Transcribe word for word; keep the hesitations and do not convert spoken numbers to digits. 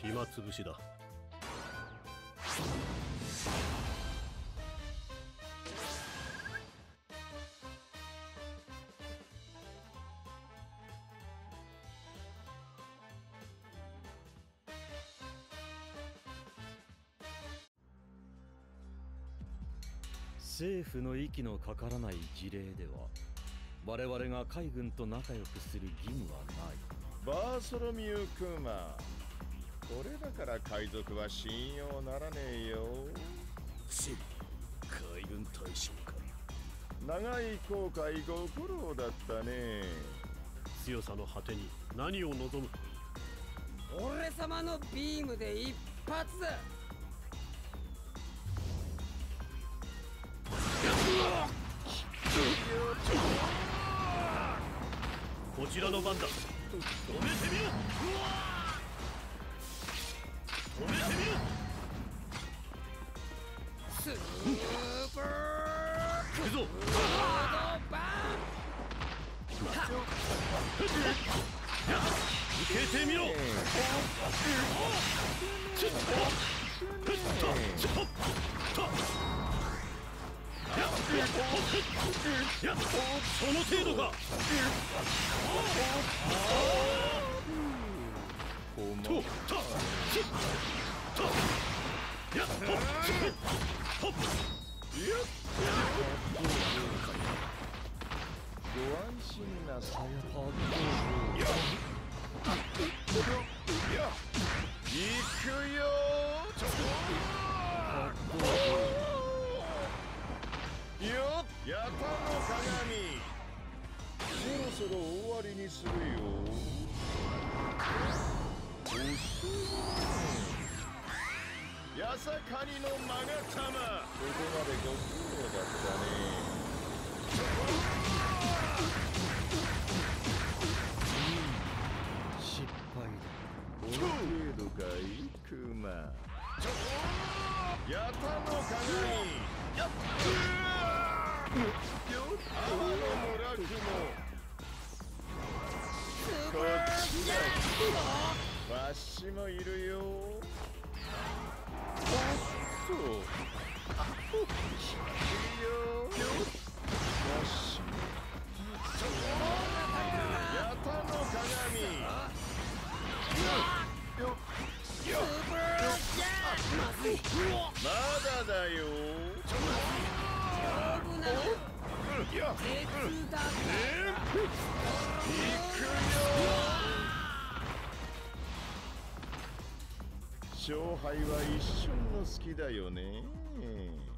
暇つぶしだ。 政府の息のかからない事例では我々が海軍と仲良くする義務はない。 バーソロミュー・クーマー、これだから海賊は信用ならねえよ。 チ海軍大将か。 長い航海ご苦労だったね。 強さの果てに何を望む。 俺様のビームで一発だ。 こちらの番だ。止めてみろ。止めてみろ。 スーパー行くぞ。 ロードバ受けてみろ。ちょっとちょっとその程度か。とととやっととご安心なさい。行くよ。よっ、ヤタの鏡。そろそろ終わりにするよ。遅い。やさかにのマガタマ、ここまでご苦労だったね。 失敗だ。 この程度かい、クマ。ヤタの鏡。やっ泡のモラクモ。こっちだ。わしもいるよ。おっと。いいよ。よし。ヤタの鏡。よっ。まだだよ。 丈夫な鉄だ。 行くよ。勝敗は一瞬の隙だよね。